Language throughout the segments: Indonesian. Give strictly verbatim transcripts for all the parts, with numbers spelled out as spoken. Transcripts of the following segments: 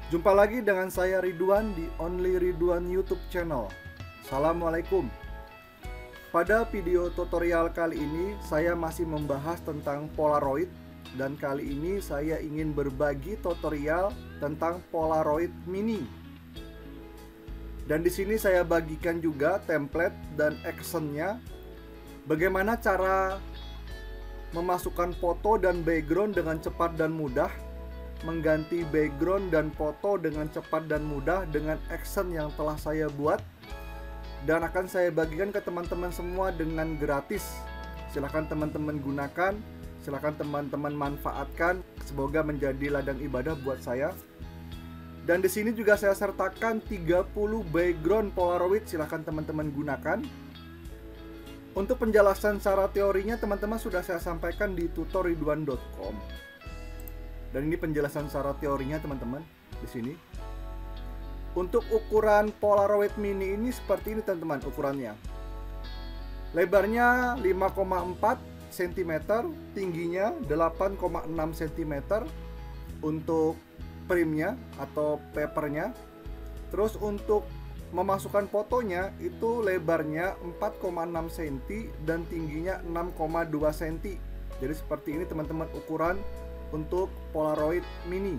Jumpa lagi dengan saya Ridwan di Only Ridwan YouTube channel. Assalamualaikum. Pada video tutorial kali ini saya masih membahas tentang Polaroid, dan kali ini saya ingin berbagi tutorial tentang Polaroid Mini. Dan di sini saya bagikan juga template dan actionnya, bagaimana cara memasukkan foto dan background dengan cepat dan mudah, mengganti background dan foto dengan cepat dan mudah dengan action yang telah saya buat, dan akan saya bagikan ke teman-teman semua dengan gratis. Silahkan teman-teman gunakan, silahkan teman-teman manfaatkan, semoga menjadi ladang ibadah buat saya. Dan di sini juga saya sertakan tiga puluh background Polaroid, silahkan teman-teman gunakan. Untuk penjelasan secara teorinya teman-teman sudah saya sampaikan di tutor ridwan dot com. Dan ini penjelasan secara teorinya teman-teman di sini. Untuk ukuran Polaroid Mini ini seperti ini teman-teman ukurannya. Lebarnya lima koma empat sentimeter, tingginya delapan koma enam sentimeter untuk printnya atau papernya. Terus untuk memasukkan fotonya itu lebarnya empat koma enam sentimeter dan tingginya enam koma dua sentimeter. Jadi seperti ini teman-teman ukuran untuk Polaroid Mini.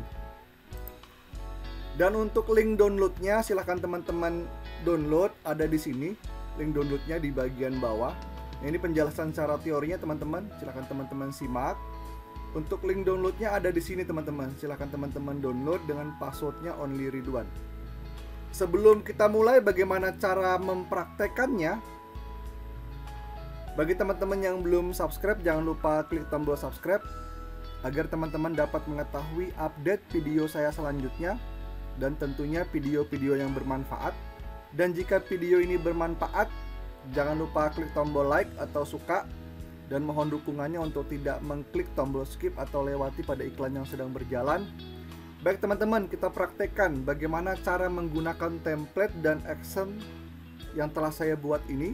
Dan untuk link downloadnya silahkan teman-teman download, ada di sini link downloadnya di bagian bawah. Nah, ini penjelasan secara teorinya teman-teman, silahkan teman-teman simak. Untuk link downloadnya ada di sini teman-teman, silahkan teman-teman download dengan passwordnya Only Ridwan. Sebelum kita mulai bagaimana cara mempraktekannya, bagi teman-teman yang belum subscribe jangan lupa klik tombol subscribe agar teman-teman dapat mengetahui update video saya selanjutnya, dan tentunya video-video yang bermanfaat. Dan jika video ini bermanfaat, jangan lupa klik tombol like atau suka, dan mohon dukungannya untuk tidak mengklik tombol skip atau lewati pada iklan yang sedang berjalan. Baik teman-teman, kita praktekkan bagaimana cara menggunakan template dan action yang telah saya buat ini.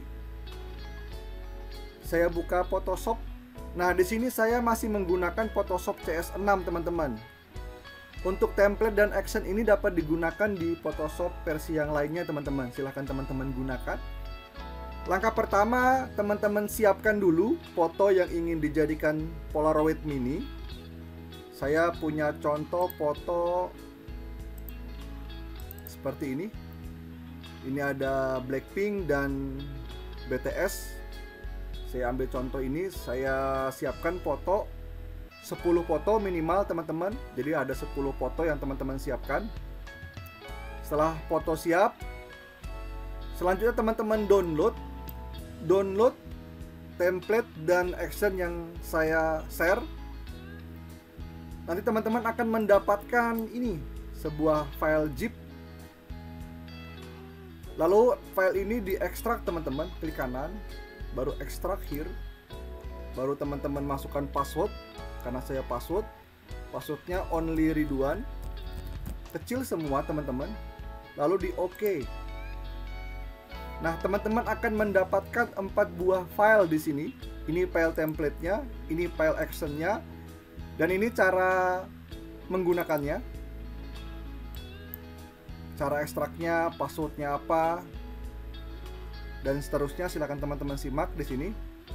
Saya buka Photoshop. Nah, di sini saya masih menggunakan Photoshop C S enam teman-teman. Untuk template dan action ini dapat digunakan di Photoshop versi yang lainnya teman-teman. Silahkan teman-teman gunakan. Langkah pertama, teman-teman siapkan dulu foto yang ingin dijadikan Polaroid Mini. Saya punya contoh foto seperti ini. Ini ada Blackpink dan B T S. Saya ambil contoh ini, saya siapkan foto sepuluh foto minimal teman-teman. Jadi ada sepuluh foto yang teman-teman siapkan. Setelah foto siap, selanjutnya teman-teman download download template dan action yang saya share. Nanti teman-teman akan mendapatkan ini, sebuah file zip. Lalu file ini diekstrak teman-teman, klik kanan, baru ekstrak here. Baru teman-teman masukkan password, karena saya password passwordnya Only Ridwan, kecil semua teman-teman. Lalu di OK. Nah, teman-teman akan mendapatkan empat buah file di sini. Ini file template-nya, ini file action-nya, dan ini cara menggunakannya. Cara ekstraknya, passwordnya apa, dan seterusnya. Silakan teman-teman simak di sini.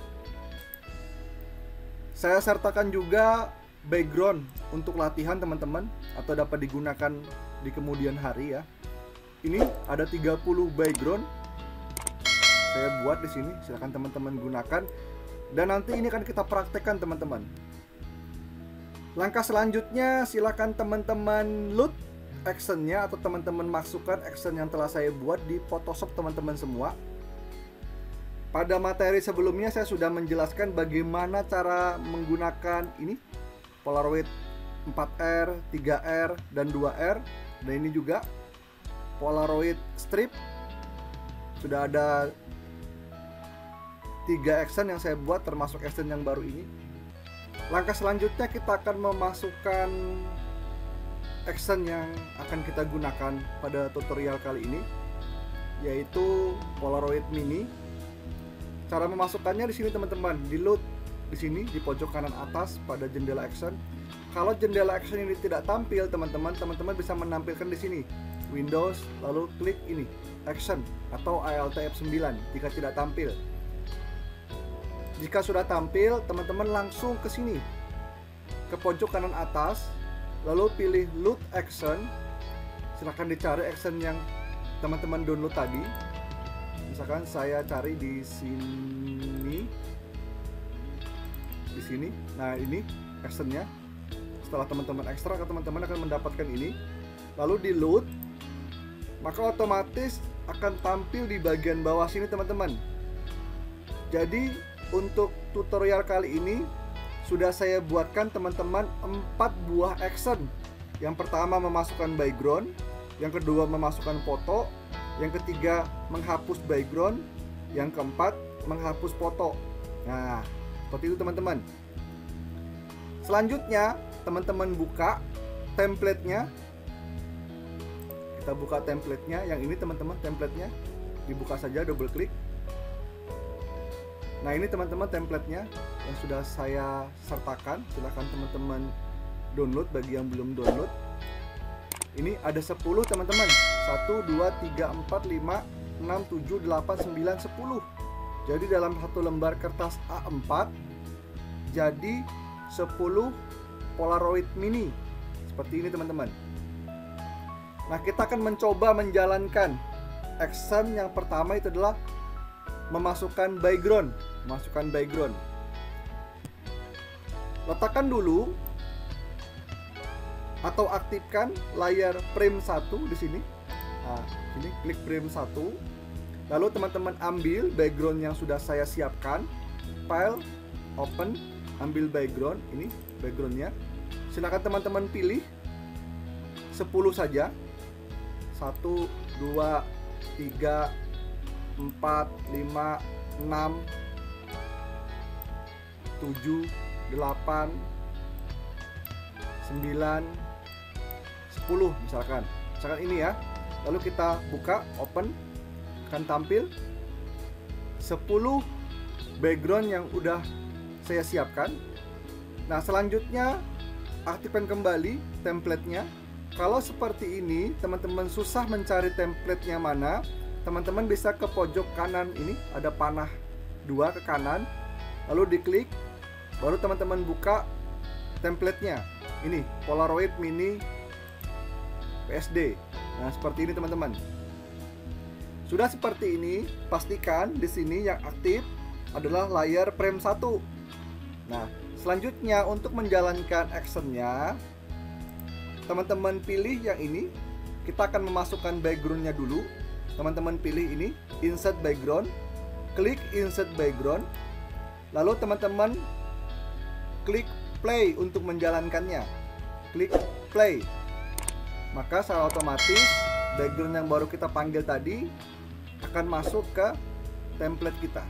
Saya sertakan juga background untuk latihan teman-teman, atau dapat digunakan di kemudian hari ya. Ini ada tiga puluh background saya buat di sini. Silakan teman-teman gunakan, dan nanti ini akan kita praktekkan teman-teman. Langkah selanjutnya, silakan teman-teman load actionnya, atau teman-teman masukkan action yang telah saya buat di Photoshop teman-teman semua. Pada materi sebelumnya saya sudah menjelaskan bagaimana cara menggunakan ini Polaroid empat R, tiga R, dan dua R. Dan ini juga Polaroid strip. Sudah ada tiga action yang saya buat, termasuk action yang baru ini. Langkah selanjutnya kita akan memasukkan action yang akan kita gunakan pada tutorial kali ini, yaitu Polaroid Mini. Cara memasukkannya di sini teman-teman, di load di sini di pojok kanan atas pada jendela action. Kalau jendela action ini tidak tampil, teman-teman, teman-teman bisa menampilkan di sini Windows, lalu klik ini Action atau Alt F sembilan jika tidak tampil. Jika sudah tampil, teman-teman langsung ke sini, ke pojok kanan atas, lalu pilih Load Action. Silahkan dicari action yang teman-teman download tadi. Misalkan saya cari di sini, di sini. Nah, ini actionnya. Setelah teman-teman ekstrak, teman-teman akan mendapatkan ini. Lalu di load, maka otomatis akan tampil di bagian bawah sini, teman-teman. Jadi untuk tutorial kali ini sudah saya buatkan teman-teman empat buah action. Yang pertama memasukkan background, yang kedua memasukkan foto, yang ketiga menghapus background, yang keempat menghapus foto. Nah, seperti itu teman-teman. Selanjutnya teman-teman buka templatenya. Kita buka templatenya, yang ini teman-teman, templatenya dibuka saja, double klik. Nah, ini teman-teman templatenya yang sudah saya sertakan. Silahkan teman-teman download bagi yang belum download. Ini ada sepuluh teman-teman, satu, dua, tiga, empat, lima, enam, tujuh, delapan, sembilan, sepuluh. Jadi dalam satu lembar kertas A empat jadi sepuluh Polaroid mini seperti ini teman-teman. Nah, kita akan mencoba menjalankan action. Yang pertama itu adalah memasukkan background. Masukkan background. Letakkan dulu atau aktifkan layar frame satu di sini. Nah, ini klik frame satu. Lalu teman-teman ambil background yang sudah saya siapkan. File, open, ambil background, ini backgroundnya. Silakan teman-teman pilih sepuluh saja. Satu, dua, tiga, empat, lima, enam, tujuh, delapan, sembilan, sepuluh misalkan. Misalkan ini ya. Lalu kita buka, open, akan tampil sepuluh background yang udah saya siapkan. Nah, selanjutnya aktifkan kembali templatenya. Kalau seperti ini teman-teman susah mencari templatenya mana, teman-teman bisa ke pojok kanan ini, ada panah dua ke kanan, lalu diklik, baru teman-teman buka templatenya. Ini Polaroid Mini P S D. Nah, seperti ini teman-teman. Sudah seperti ini, pastikan di sini yang aktif adalah layar frame satu. Nah, selanjutnya untuk menjalankan actionnya, teman-teman pilih yang ini. Kita akan memasukkan backgroundnya dulu. Teman-teman pilih ini, insert background, klik insert background, lalu teman-teman klik play untuk menjalankannya. Klik play, maka secara otomatis background yang baru kita panggil tadi akan masuk ke template kita.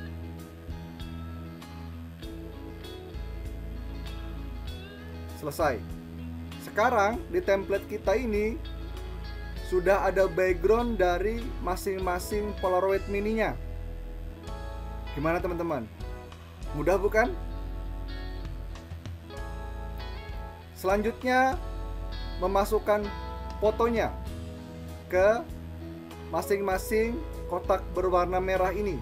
Selesai. Sekarang di template kita ini sudah ada background dari masing-masing Polaroid mininya. Gimana teman-teman? Mudah bukan? Selanjutnya memasukkan fotonya ke masing-masing kotak berwarna merah ini.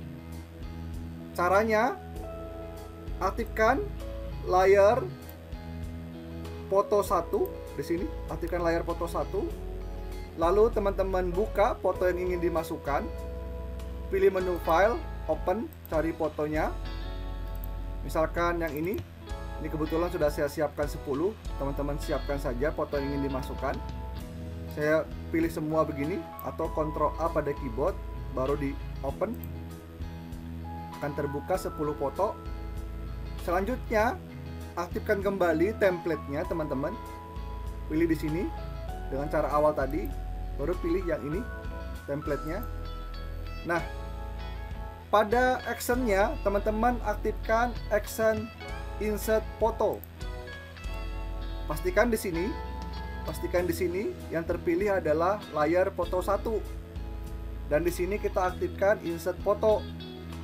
Caranya, aktifkan layar foto satu di sini, aktifkan layar foto satu. Lalu teman-teman buka foto yang ingin dimasukkan. Pilih menu file, open, cari fotonya. Misalkan yang ini. Ini kebetulan sudah saya siapkan sepuluh. Teman-teman siapkan saja foto yang ingin dimasukkan. Saya pilih semua begini atau kontrol A pada keyboard, baru di open. Akan terbuka sepuluh foto. Selanjutnya aktifkan kembali templatenya teman-teman. Pilih di sini dengan cara awal tadi, baru pilih yang ini templatenya. Nah, pada actionnya teman-teman aktifkan action insert foto. Pastikan di sini, pastikan di sini yang terpilih adalah layar foto satu. Dan di sini kita aktifkan insert foto.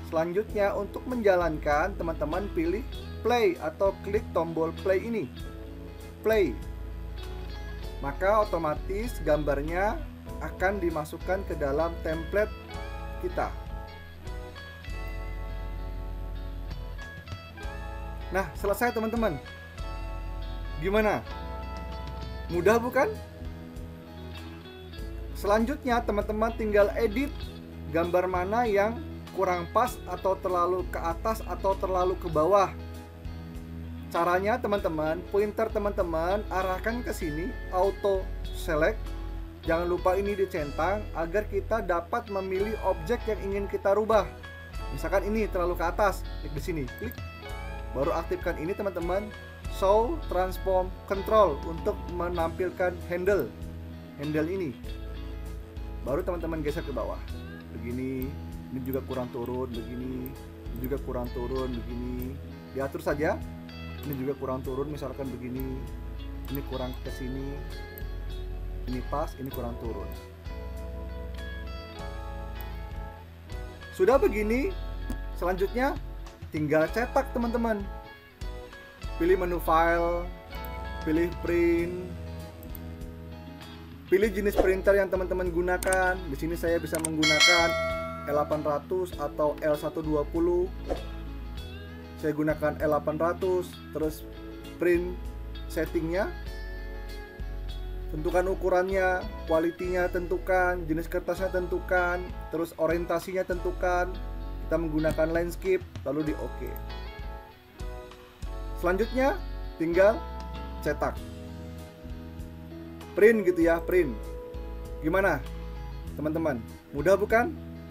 Selanjutnya untuk menjalankan teman-teman pilih play atau klik tombol play ini. play. Maka otomatis gambarnya akan dimasukkan ke dalam template kita. Nah, selesai teman-teman. Gimana? Mudah bukan? Selanjutnya teman-teman tinggal edit gambar mana yang kurang pas atau terlalu ke atas atau terlalu ke bawah. Caranya teman-teman, pointer teman-teman arahkan ke sini, auto select. Jangan lupa ini dicentang agar kita dapat memilih objek yang ingin kita rubah. Misalkan ini terlalu ke atas, klik di sini, klik. Baru aktifkan ini teman-teman, show transform control untuk menampilkan handle. Handle ini. Baru teman-teman geser ke bawah. Begini, ini juga kurang turun, begini, ini juga kurang turun, begini. Diatur saja. Ini juga kurang turun, misalkan begini. Ini kurang ke sini. Ini pas, ini kurang turun. Sudah begini, selanjutnya tinggal cetak teman-teman. Pilih menu file, pilih print, pilih jenis printer yang teman-teman gunakan. Di sini saya bisa menggunakan L delapan ratus atau L seratus dua puluh. Saya gunakan L delapan ratus. Terus print settingnya, tentukan ukurannya, kualitinya tentukan, jenis kertasnya tentukan, terus orientasinya tentukan. Kita menggunakan landscape, lalu di OK. Selanjutnya tinggal cetak, print gitu ya, print. Gimana teman-teman? Mudah bukan?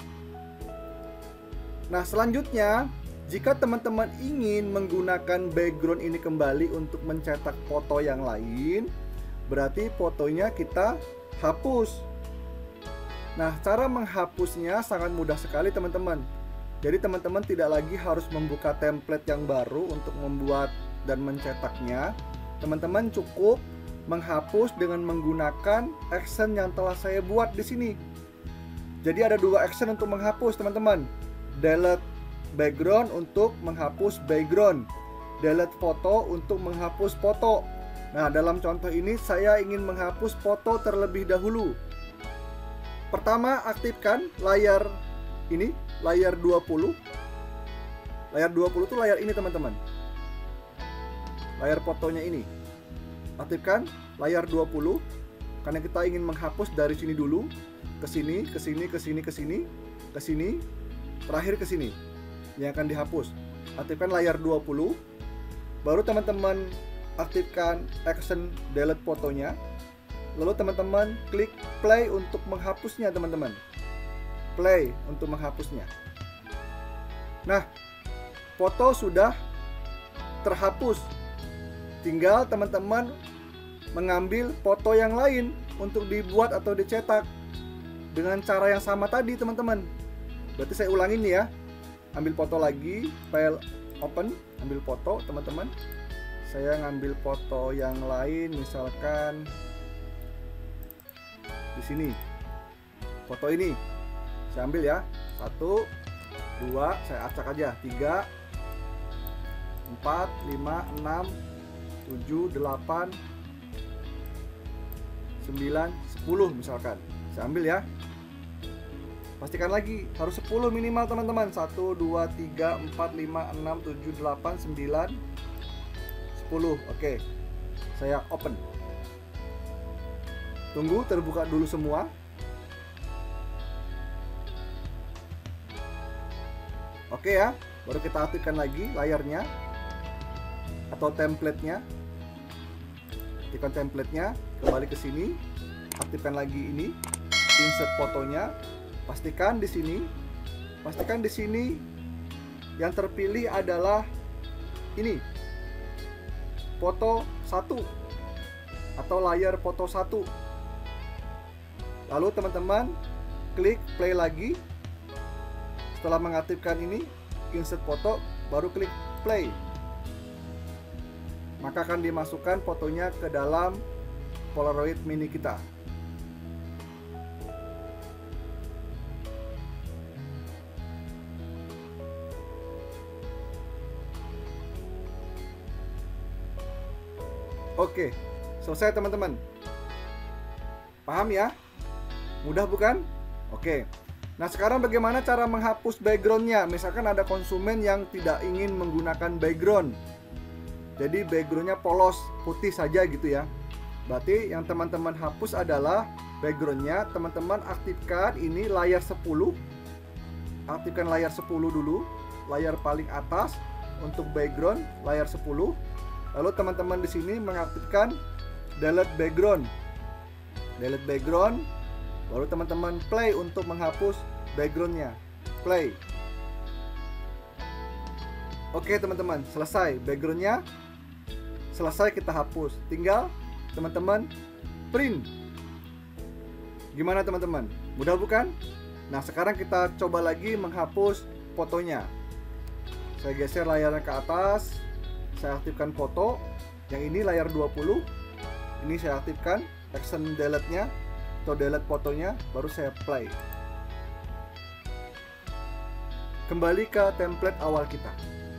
Nah, selanjutnya jika teman-teman ingin menggunakan background ini kembali untuk mencetak foto yang lain, berarti fotonya kita hapus. Nah, cara menghapusnya sangat mudah sekali teman-teman. Jadi teman-teman tidak lagi harus membuka template yang baru untuk membuat dan mencetaknya. Teman-teman cukup menghapus dengan menggunakan action yang telah saya buat di sini. Jadi ada dua action untuk menghapus teman-teman. Delete background untuk menghapus background, delete foto untuk menghapus foto. Nah, dalam contoh ini saya ingin menghapus foto terlebih dahulu. Pertama, aktifkan layar ini, layar dua puluh. Layar dua puluh itu layar ini teman-teman. Layar fotonya ini. Aktifkan layar dua puluh karena kita ingin menghapus dari sini dulu, ke sini, ke sini, ke sini, ke sini, ke sini, terakhir ke sini. Yang akan dihapus. Aktifkan layar dua puluh. Baru teman-teman aktifkan action delete fotonya. Lalu teman-teman klik play untuk menghapusnya teman-teman. Play untuk menghapusnya. Nah, foto sudah terhapus. Tinggal teman-teman mengambil foto yang lain untuk dibuat atau dicetak dengan cara yang sama tadi teman-teman. Berarti saya ulangin ya. Ambil foto lagi, file open, ambil foto teman-teman. Saya ngambil foto yang lain, misalkan di sini. Foto ini saya ambil ya. Satu, dua, saya acak aja. Tiga, empat, lima, enam, tujuh, delapan, sembilan, sepuluh misalkan. Saya ambil ya. Pastikan lagi, harus sepuluh minimal teman-teman. Satu, dua, tiga, empat, lima, enam, tujuh, delapan, sembilan, sepuluh. Oke, saya open. Tunggu terbuka dulu semua. Oke ya, baru kita aktifkan lagi layarnya atau templatenya. Aktifkan templatenya, kembali ke sini. Aktifkan lagi ini, insert fotonya. Pastikan di sini, pastikan di sini yang terpilih adalah ini, foto satu atau layar foto satu. Lalu teman-teman klik play lagi. Setelah mengaktifkan ini, insert foto, baru klik play. Maka akan dimasukkan fotonya ke dalam Polaroid mini kita. Oke, selesai teman-teman. Paham ya? Mudah bukan? Oke. Nah sekarang bagaimana cara menghapus backgroundnya? Misalkan ada konsumen yang tidak ingin menggunakan background, jadi backgroundnya polos, putih saja gitu ya. Berarti yang teman-teman hapus adalah backgroundnya. Teman-teman aktifkan ini layar sepuluh. Aktifkan layar sepuluh dulu, layar paling atas untuk background layar sepuluh. Lalu teman-teman di sini mengaktifkan delete background. Delete background. Baru teman-teman play untuk menghapus backgroundnya. Play. Oke teman-teman, selesai backgroundnya. Selesai kita hapus. Tinggal teman-teman print. Gimana teman-teman? Mudah bukan? Nah sekarang kita coba lagi menghapus fotonya. Saya geser layarnya ke atas. Saya aktifkan foto. Yang ini layar dua puluh. Ini saya aktifkan action delete-nya atau delete fotonya, baru saya play. Kembali ke template awal kita.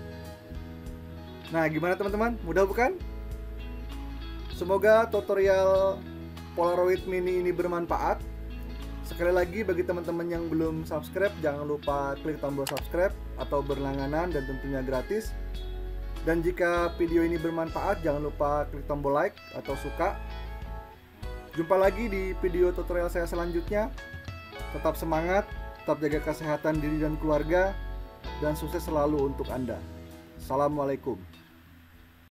Nah, gimana teman-teman? Mudah bukan? Semoga tutorial Polaroid Mini ini bermanfaat. Sekali lagi bagi teman-teman yang belum subscribe, jangan lupa klik tombol subscribe atau berlangganan dan tentunya gratis. Dan jika video ini bermanfaat, jangan lupa klik tombol like atau suka. Jumpa lagi di video tutorial saya selanjutnya. Tetap semangat, tetap jaga kesehatan diri dan keluarga, dan sukses selalu untuk Anda. Assalamualaikum.